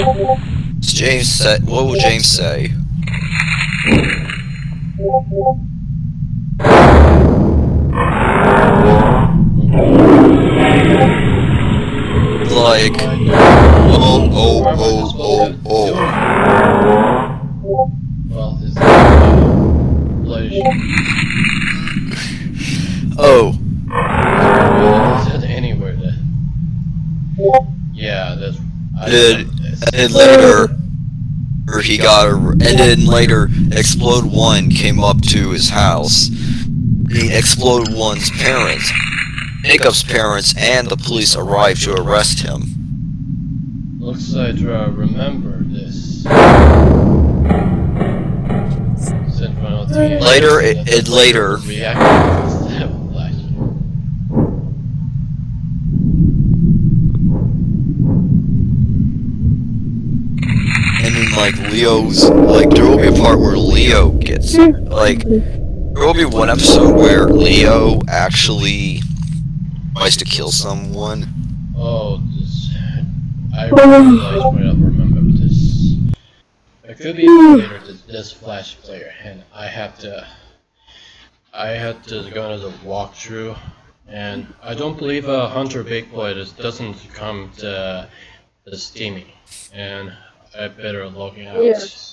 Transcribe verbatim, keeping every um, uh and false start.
James said, what will James say? Like, oh, oh, oh, oh, oh. Well, this is Oh. Is it anywhere that? Yeah, that's. I Did and then later, or he got a, and then later, Explode One came up to his house. The Explode One's parents, Jacob's parents, and the police arrived to arrest him. Looks like I remember this. Later, it, it later. And then, like, Leo's, like, there will be a part where Leo gets, like, there will be one episode where Leo actually tries to kill someone. Oh, this, I realized where I remember this. It could be later that this Flash player, and I have to, I had to go into the walkthrough, and I don't believe a uh, Hunter Big Boy this doesn't come to the Steamy, and I better log out. Yes.